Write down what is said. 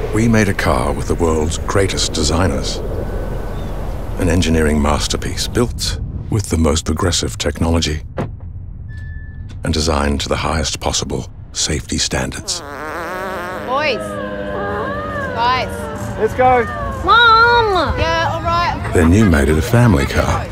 We made a car with the world's greatest designers. An engineering masterpiece built with the most progressive technology and designed to the highest possible safety standards. Boys. Guys. Let's go. Mom! Yeah, all right. Then you made it a family car.